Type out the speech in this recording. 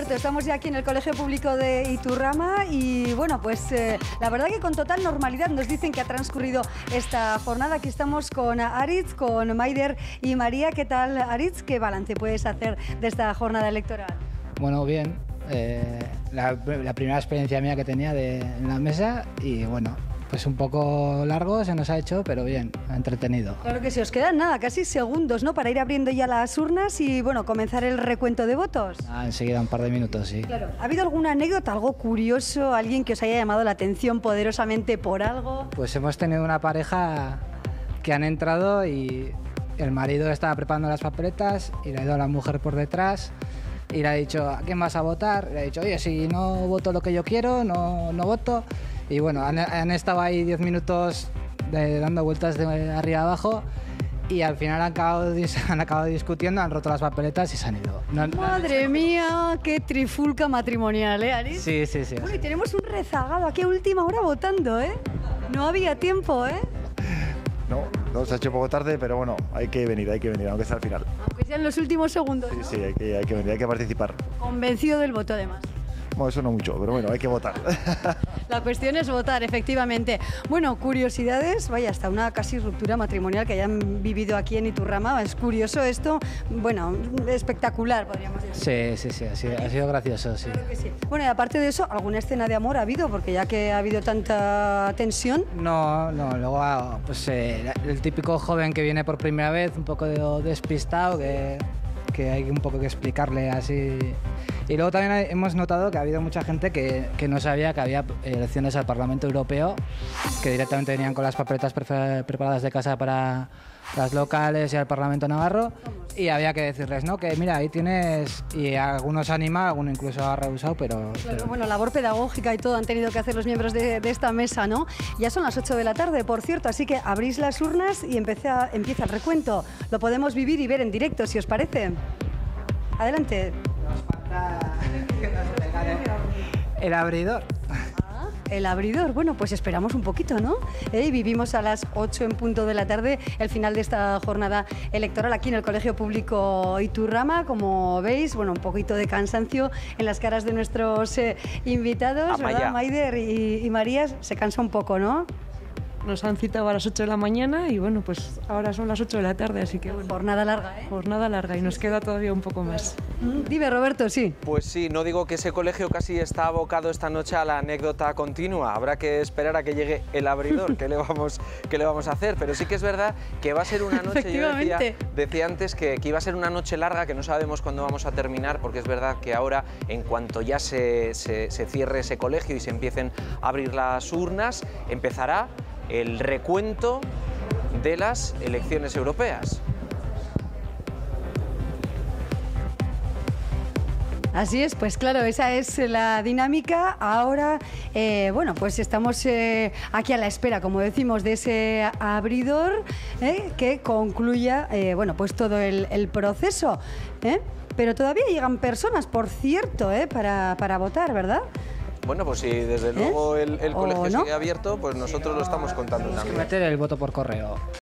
Roberto, estamos ya aquí en el Colegio Público de Iturrama y bueno, pues la verdad que con total normalidad nos dicen que ha transcurrido esta jornada. Aquí estamos con Aritz, con Maider y María. ¿Qué tal, Aritz? ¿Qué balance puedes hacer de esta jornada electoral? Bueno, bien. La primera experiencia mía que tenía en la mesa y bueno, pues un poco largo se nos ha hecho, pero bien, entretenido. Claro que sí, os quedan nada, casi segundos, ¿no? Para ir abriendo ya las urnas y, bueno, comenzar el recuento de votos. Enseguida, un par de minutos, sí. Claro. ¿Ha habido alguna anécdota, algo curioso, alguien que os haya llamado la atención poderosamente por algo? Pues hemos tenido una pareja que han entrado y el marido estaba preparando las papeletas y le ha ido a la mujer por detrás y le ha dicho, ¿a quién vas a votar? Y le ha dicho, oye, si no voto lo que yo quiero, no voto. Y bueno, han estado ahí 10 minutos dando vueltas de arriba abajo y al final han acabado discutiendo, han roto las papeletas y se han ido. Madre mía, qué trifulca matrimonial, ¿eh, Aritz? Sí. Bueno, y tenemos un rezagado aquí a última hora votando, ¿eh? No había tiempo, ¿eh? No, se ha hecho poco tarde, pero bueno, hay que venir, aunque sea al final. Aunque sea en los últimos segundos, ¿no? Sí, hay que venir, hay que participar. Convencido del voto, además. Bueno, eso no mucho, pero bueno, hay que votar. La cuestión es votar, efectivamente. Bueno, curiosidades, vaya, hasta una casi ruptura matrimonial que hayan vivido aquí en Iturrama. Es curioso esto, bueno, espectacular, podríamos decir. Sí, ha sido gracioso, sí. Claro que sí. Bueno, y aparte de eso, ¿alguna escena de amor ha habido? Porque ya que ha habido tanta tensión. No, luego pues el típico joven que viene por primera vez, un poco despistado, que hay un poco que explicarle así. Y luego también hemos notado que ha habido mucha gente que no sabía que había elecciones al Parlamento Europeo, que directamente venían con las papeletas preparadas de casa para las locales y al Parlamento Navarro, y había que decirles, ¿no? Que mira, ahí tienes, y algunos anima, alguno incluso ha rehusado, pero... Claro, bueno, labor pedagógica y todo han tenido que hacer los miembros de esta mesa, ¿no? Ya son las 8 de la tarde, por cierto, así que abrís las urnas y empieza el recuento. Lo podemos vivir y ver en directo, si os parece. Adelante. El abridor. El abridor, bueno, pues esperamos un poquito, ¿no? Vivimos a las 8 en punto de la tarde el final de esta jornada electoral aquí en el Colegio Público Iturrama. Como veis, bueno, un poquito de cansancio en las caras de nuestros invitados, ¿verdad? Maider y María, se cansa un poco, ¿no? Nos han citado a las 8 de la mañana y bueno, pues ahora son las 8 de la tarde, así que bueno. Jornada larga, ¿eh? Jornada larga y nos queda todavía un poco más. Dime, Roberto, sí. Pues sí, no digo que ese colegio casi está abocado esta noche a la anécdota continua. Habrá que esperar a que llegue el abridor, ¿qué le vamos a hacer? Pero sí que es verdad que va a ser una noche, yo decía antes que iba a ser una noche larga, que no sabemos cuándo vamos a terminar, porque es verdad que ahora, en cuanto ya se cierre ese colegio y se empiecen a abrir las urnas, empezará el recuento de las elecciones europeas. Así es, pues claro, esa es la dinámica. Ahora, bueno, pues estamos aquí a la espera, como decimos, de ese abridor que concluya, bueno, pues todo el proceso. Pero todavía llegan personas, por cierto, para votar, ¿verdad? Bueno, pues si desde luego el colegio sigue abierto, pues nosotros lo estamos contando también. Hay que meter el voto por correo.